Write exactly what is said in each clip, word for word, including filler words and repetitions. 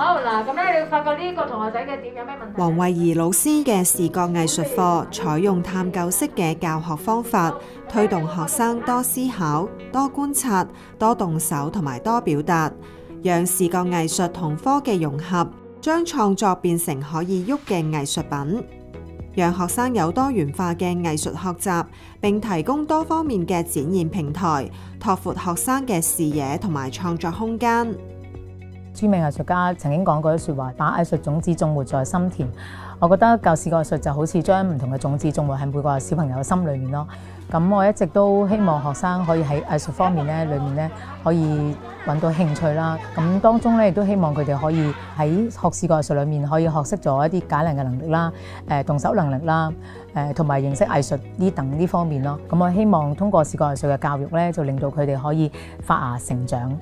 好嗱，咁咧你發覺呢個同學仔嘅點有咩問題？ 黃慧儀老師嘅視覺藝術課採用探究式嘅教學方法，推動學生多思考、多觀察、多動手同埋多表達，讓視覺藝術同科技融合，將創作變成可以喐嘅藝術品，讓學生有多元化嘅藝術學習，並提供多方面嘅展現平台，拓闊學生嘅視野同埋創作空間。 著名藝術家曾經講過一句説話：把藝術種子種活在心田。我覺得教視覺藝術就好似將唔同嘅種子種活喺每個小朋友嘅心裏面咯。咁我一直都希望學生可以喺藝術方面咧，裏面咧可以揾到興趣啦。咁當中咧亦都希望佢哋可以喺學視覺藝術裏面可以學識咗一啲解難嘅能力啦、誒動手能力啦、誒同埋認識藝術呢等呢方面咯。咁我希望通過視覺藝術嘅教育咧，就令到佢哋可以發芽成長。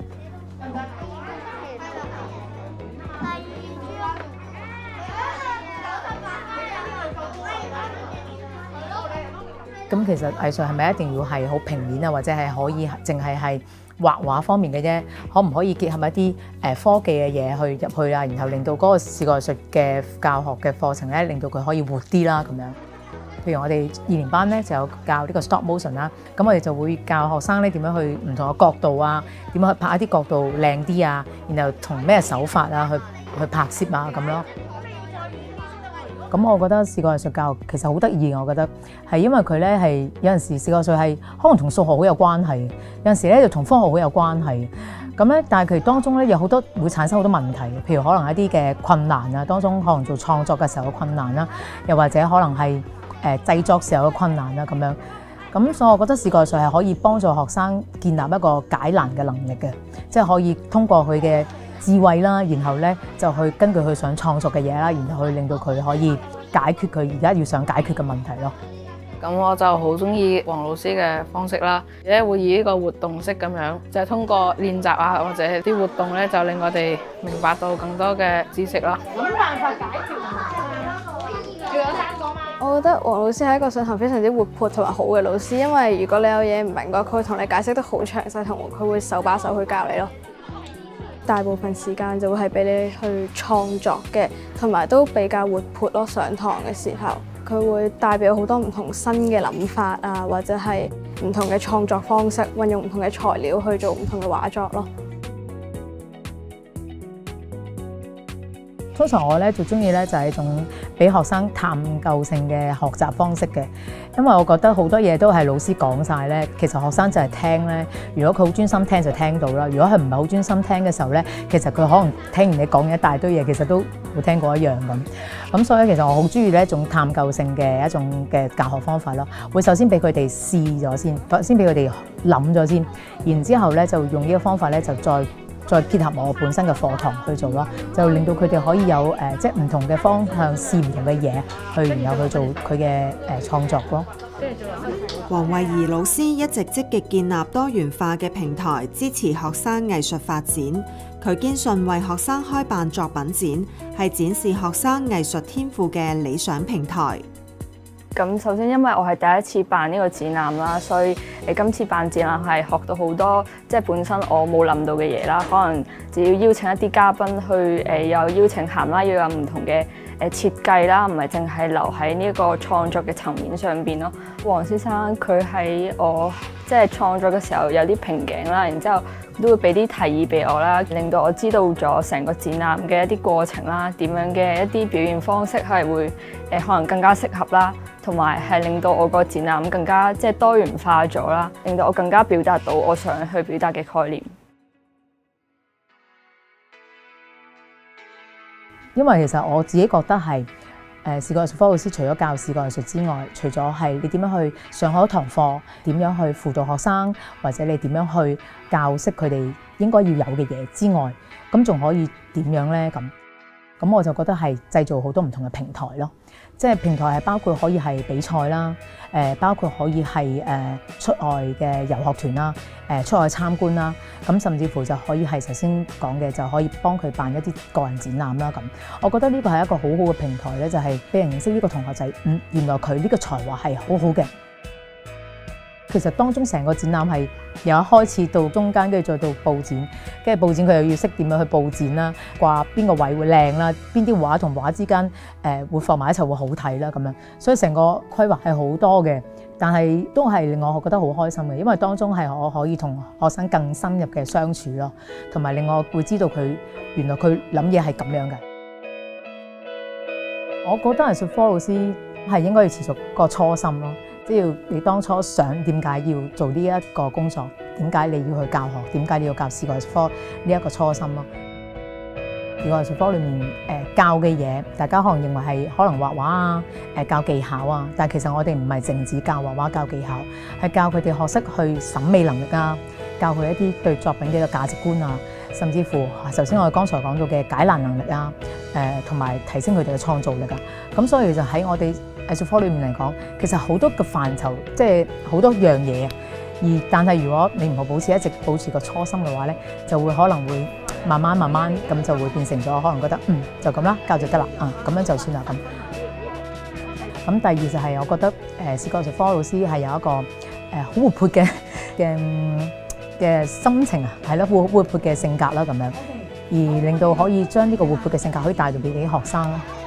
咁其實藝術係咪一定要係好平面啊，或者係可以淨係係畫畫方面嘅啫？可唔可以結合一啲誒科技嘅嘢去入去啊？然後令到嗰個視覺藝術嘅教學嘅課程咧，令到佢可以活啲啦咁樣。譬如我哋二年班咧就有教呢個 stop motion 啦，咁我哋就會教學生咧點樣去唔同嘅角度啊，點樣去拍一啲角度靚啲啊，然後同咩手法啊去去拍攝啊咁咯。咁我覺得視覺藝術教育其實好得意，我覺得係因為佢咧係有陣時視覺藝術係可能同數學好有關係，有陣時咧就同科學好有關係。咁咧，但係佢當中咧有好多會產生好多問題，譬如可能一啲嘅困難啊，當中可能做創作嘅時候嘅困難啦，又或者可能係誒製作時候嘅困難啦咁樣。咁所以我覺得視覺藝術係可以幫助學生建立一個解難嘅能力嘅，即係可以通過佢嘅智慧啦，然後咧就去根據佢想創作嘅嘢啦，然後去令到佢可以解決佢而家要想解決嘅問題咯。 咁我就好中意黃老師嘅方式啦，而且會以呢個活動式咁樣，就係通過練習啊或者係啲活動咧，就令我哋明白到更多嘅知識啦。 諗辦法解決問題，仲有三個嘛？ 我覺得黃老師係一個上堂非常之活潑同埋好嘅老師，因為如果你有嘢唔明嘅話，佢會同你解釋得好詳細，同佢會手把手去教你咯。大部分時間就會係俾你去創作嘅，同埋都比較活潑咯。上堂嘅時候，佢會帶俾好多唔同新嘅諗法啊，或者係唔同嘅創作方式，運用唔同嘅材料去做唔同嘅畫作咯。 通常我咧最中意咧就係一種俾學生探究性嘅學習方式嘅，因為我覺得好多嘢都係老師講晒咧，其實學生就係聽咧。如果佢好專心聽就聽到啦，如果佢唔係好專心聽嘅時候咧，其實佢可能聽完你講嘅一大堆嘢，其實都冇聽過一樣咁。咁所以其實我好中意呢一種探究性嘅一種嘅教學方法咯。會首先俾佢哋試咗先，先俾佢哋諗咗先，然之後咧就用呢個方法咧就再。再結合我本身嘅課堂去做咯，就令到佢哋可以有誒、呃，即係唔同嘅方向試唔同嘅嘢，去然後去做佢嘅誒創作咯。 黃慧儀老師一直積極建立多元化嘅平台，支持學生藝術發展。佢堅信為學生開辦作品展係展示學生藝術天賦嘅理想平台。 咁首先因為我係第一次辦呢個展覽啦，所以你今次辦展覽係學到好多即係本身我冇諗到嘅嘢啦。可能就要邀請一啲嘉賓去誒，有邀請函啦，要有唔同嘅誒設計啦，唔係淨係留喺呢個創作嘅層面上邊咯。黃先生佢喺我即係創作嘅時候有啲瓶頸啦，然之後都會俾啲提議俾我啦，令到我知道咗成個展覽嘅一啲過程啦，點樣嘅一啲表現方式係會誒可能更加適合啦。同埋係令到我個展覽更加即係多元化咗啦，令到我更加表達到我想去表達嘅概念。 因為其實我自己覺得係誒視覺藝術科老師除咗教視覺藝術之外，除咗係你點樣去上好一堂課，點樣去輔導學生，或者你點樣去教識佢哋應該要有嘅嘢之外，咁仲可以點樣咧？咁咁我就覺得係製造好多唔同嘅平台咯。即係平台係包括可以係比賽啦，誒包括可以係誒出外嘅遊學團啦，誒出外參觀啦，咁甚至乎就可以係頭先講嘅，就可以幫佢辦一啲個人展覽啦咁。我覺得呢個係一個好好嘅平台咧，就係俾人認識呢個同學仔，嗯，原來佢呢個才華係好好嘅。 其實當中成個展覽係由一開始到中間，跟住再到佈展，跟住佈展佢又要識點樣去佈展啦，掛邊個位會靚啦，邊啲畫同畫之間誒、呃、會放埋一齊會好睇啦咁樣，所以成個規劃係好多嘅，但係都係令我覺得好開心嘅，因為當中係我可以同學生更深入嘅相處咯，同埋令我會知道佢原來佢諗嘢係咁樣嘅。我覺得藝術科老師係應該要持續個初心咯。即係你當初想點解要做呢一個工作？點解你要去教學？點解你要教視覺藝術科呢一個初心咯？視覺藝術科裏面誒、呃、教嘅嘢，大家可能認為係可能畫畫啊、誒、呃、教技巧啊，但係其實我哋唔係淨止教畫畫、教技巧，係教佢哋學識去審美能力啊，教佢一啲對作品嘅一個價值觀啊，甚至乎頭先我哋剛才講到嘅解難能力啊，誒同埋提升佢哋嘅創造力啊。咁所以就喺我哋藝術科裏面嚟講，其實好多個範疇，即係好多樣嘢。而但係如果你唔好保持一直保持個初心嘅話咧，就會可能會慢慢慢慢咁就會變成咗，可能覺得嗯就咁啦，教就得啦，啊咁樣就算啦咁。咁第二就係我覺得誒視覺藝術科老師係有一個誒好活潑嘅嘅嘅心情啊，係咯，活活潑嘅性格啦咁樣，而令到可以將呢個活潑嘅性格可以帶到俾啲學生啦。